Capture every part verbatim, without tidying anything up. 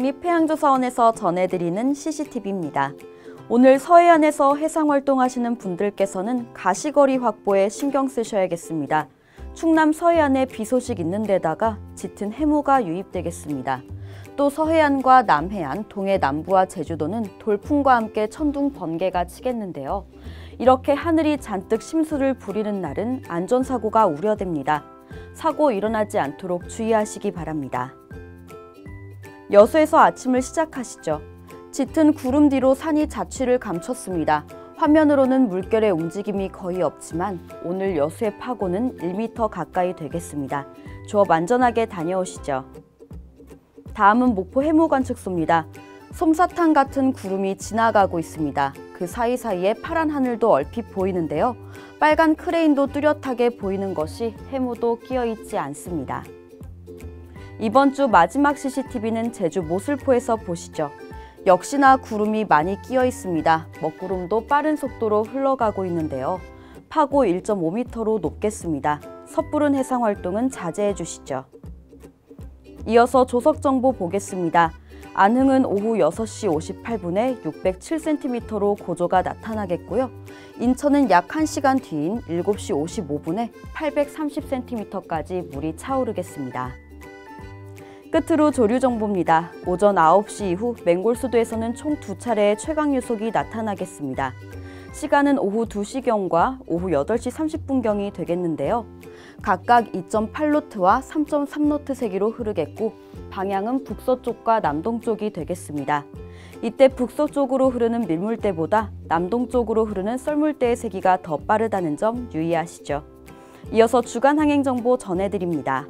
국립해양조사원에서 전해드리는 씨씨티비입니다. 오늘 서해안에서 해상활동하시는 분들께서는 가시거리 확보에 신경 쓰셔야겠습니다. 충남 서해안에 비 소식 있는 데다가 짙은 해무가 유입되겠습니다. 또 서해안과 남해안, 동해 남부와 제주도는 돌풍과 함께 천둥 번개가 치겠는데요. 이렇게 하늘이 잔뜩 심수를 부리는 날은 안전사고가 우려됩니다. 사고 일어나지 않도록 주의하시기 바랍니다. 여수에서 아침을 시작하시죠. 짙은 구름 뒤로 산이 자취를 감췄습니다. 화면으로는 물결의 움직임이 거의 없지만 오늘 여수의 파고는 일 미터 가까이 되겠습니다. 조업 안전하게 다녀오시죠. 다음은 목포 해무관측소입니다. 솜사탕 같은 구름이 지나가고 있습니다. 그 사이사이에 파란 하늘도 얼핏 보이는데요. 빨간 크레인도 뚜렷하게 보이는 것이 해무도 끼어있지 않습니다. 이번 주 마지막 씨씨티비는 제주 모슬포에서 보시죠. 역시나 구름이 많이 끼어 있습니다. 먹구름도 빠른 속도로 흘러가고 있는데요. 파고 일 점 오 미터로 높겠습니다. 섣부른 해상 활동은 자제해 주시죠. 이어서 조석정보 보겠습니다. 안흥은 오후 여섯 시 오십팔 분에 육백칠 센티미터로 고조가 나타나겠고요. 인천은 약 한 시간 뒤인 일곱 시 오십오 분에 팔백삼십 센티미터까지 물이 차오르겠습니다. 끝으로 조류 정보입니다. 오전 아홉 시 이후 맹골수도에서는 총 두 차례의 최강유속이 나타나겠습니다. 시간은 오후 두 시경과 오후 여덟 시 삼십 분경이 되겠는데요. 각각 이 점 팔 노트와 삼 점 삼 노트 세기로 흐르겠고 방향은 북서쪽과 남동쪽이 되겠습니다. 이때 북서쪽으로 흐르는 밀물대보다 남동쪽으로 흐르는 썰물대의 세기가 더 빠르다는 점 유의하시죠. 이어서 주간 항행 정보 전해드립니다.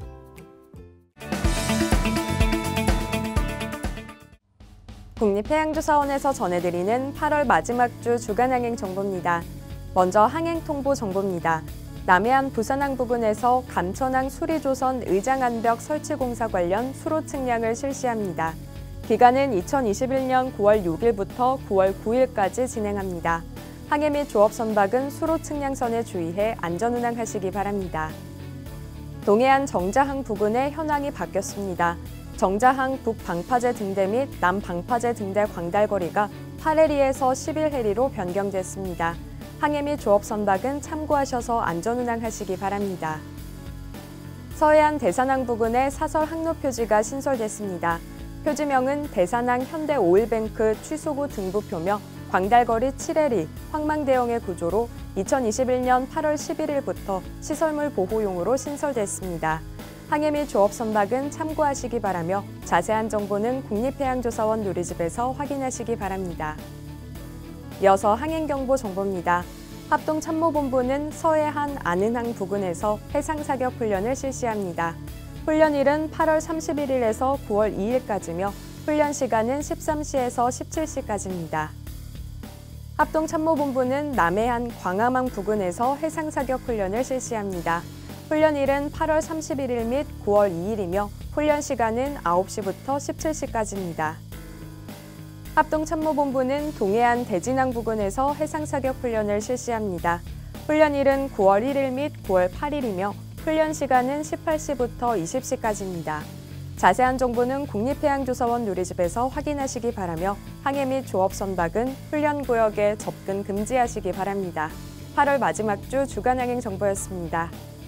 국립해양조사원에서 전해드리는 팔월 마지막 주 주간항행 정보입니다. 먼저 항행통보 정보입니다. 남해안 부산항 부근에서 감천항 수리조선 의장안벽 설치 공사 관련 수로 측량을 실시합니다. 기간은 이천이십일 년 구월 육 일부터 구월 구 일까지 진행합니다. 항해 및 조업 선박은 수로 측량선에 주의해 안전운항하시기 바랍니다. 동해안 정자항 부근의 현황이 바뀌었습니다. 정자항 북방파제 등대 및 남방파제 등대 광달거리가 팔 해리에서 십일 해리로 변경됐습니다. 항해 및 조업 선박은 참고하셔서 안전운항하시기 바랍니다. 서해안 대산항 부근에 사설 항로 표지가 신설됐습니다. 표지명은 대산항 현대 오일뱅크 취소구 등부표며 광달거리 칠 해리 황망대형의 구조로 이천이십일 년 팔월 십일 일부터 시설물 보호용으로 신설됐습니다. 항해 및 조업 선박은 참고하시기 바라며 자세한 정보는 국립해양조사원 누리집에서 확인하시기 바랍니다. 이어서 항행경보 정보입니다. 합동참모본부는 서해안 안은항 부근에서 해상사격 훈련을 실시합니다. 훈련일은 팔월 삼십일 일에서 구월 이 일까지며 훈련 시간은 십삼 시에서 십칠 시까지입니다. 합동참모본부는 남해안 광암항 부근에서 해상사격 훈련을 실시합니다. 훈련일은 팔월 삼십일 일 및 구월 이 일이며 훈련 시간은 아홉 시부터 십칠 시까지입니다. 합동참모본부는 동해안 대진항 부근에서 해상사격 훈련을 실시합니다. 훈련일은 구월 일 일 및 구월 팔 일이며 훈련 시간은 십팔 시부터 이십 시까지입니다. 자세한 정보는 국립해양조사원 누리집에서 확인하시기 바라며 항해 및 조업 선박은 훈련구역에 접근 금지하시기 바랍니다. 팔월 마지막 주 주간항행 정보였습니다.